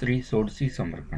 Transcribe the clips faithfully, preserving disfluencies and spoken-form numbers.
श्री षोडशी समर्पण।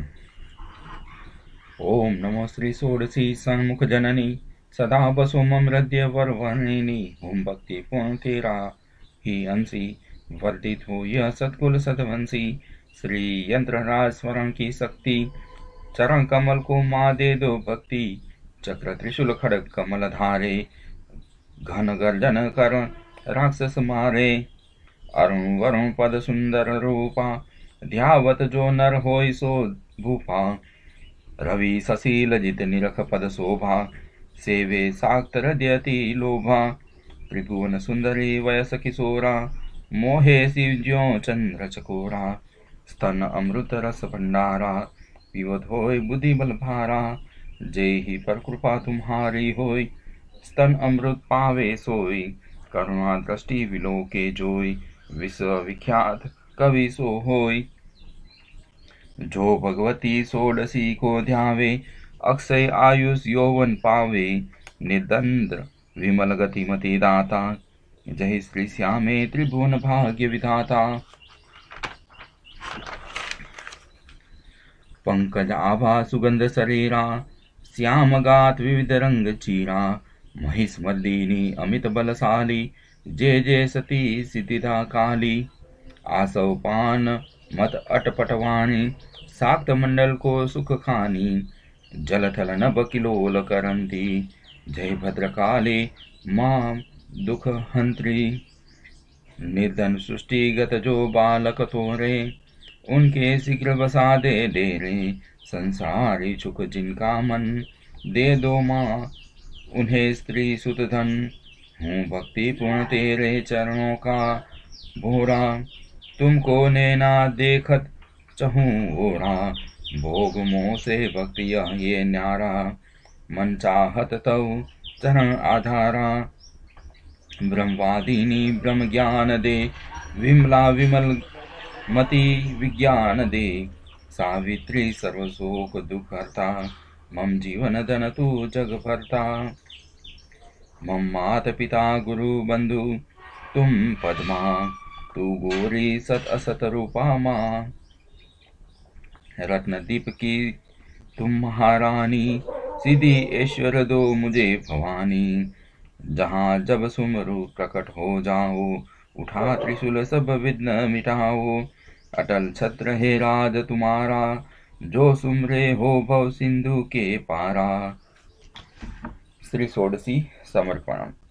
ओम नमो श्री षोडशी सन्मुख जननी सदा बसो मम हृदय वर्वर्णिनी। ओम भक्ति पूर्ण तेरा ही अंशी वर्धित हो यह सतकुल सतवंशी। श्री यंत्रराज स्वरण की शक्ति चरण कमल को माँ दे दो भक्ति। चक्र त्रिशूल खड़ग कमल धारे घन गर्जन कर राक्षस मारे। अरुण वरुण पद सुंदर रूपा ध्यावत जो नर होय सो भूपा। रवि सशील जित निरख पद शोभा सेवे साक्त हृदयति लोभा। त्रिभुवन सुंदरी वयस किशोरा मोहे शिव ज्यों चंद्र चकोरा। स्तन अमृत रस भंडारा पीवत होय बुद्धि बल भारा। जय ही पर कृपा तुम्हारी होय स्तन अमृत पावे सोई। करुणा दृष्टि विलोके जोई विश्व विख्यात कवि सो होय। जो भगवती षोडशी को ध्यावे अक्षय आयुष यौवन पावे। निर्दंद्र विमल गति मति दाता जय श्री श्यामे त्रिभुवन भाग्य विधाता। पंकज आभा सुगंध शरीरा श्याम गात विविध रंग चीरा। महिष मर्दिनी अमित बलशाली जय जय सती सिद्धिदा काली। आसव पान मत अटपटवाणी साक्त मंडल को सुख खानी। जल थल नभ किलोल करंती जय भद्रकाली मां दुख हंत्री। निर्धन सृष्टिगत जो बालक तोरे उनके शीघ्र बसा दे डेरे। संसारी सुख जिनका मन दे दो माँ उन्हें स्त्री सुत धन। हूँ भक्ति पूर्ण तेरे चरणों का भोरा तुमको नैना देखत चहूँ ओरा। भोग मोह से भक्ति ये न्यारा मन चाहत तव चरण आधारा। ब्रह्मवादिनी ब्रह्म ज्ञान दे विमला विमल मति विज्ञान दे। सावित्री सर्व शोक दुख हरता मम जीवन धन तू जग भरता। मम मात पिता गुरु बंधु तुम पद्मा तू गोरी सत असत रूपा माँ। रत्न दीप की तुम महारानी सीधी ऐश्वर्य दो मुझे भवानी। जहाँ जब सुमरु प्रकट हो जाओ उठा त्रिशूल सब विघ्न मिटाओ। अटल छत्र है राज तुम्हारा जो सुमरे हो भव सिंधु के पारा। श्री षोडशी समर्पणम।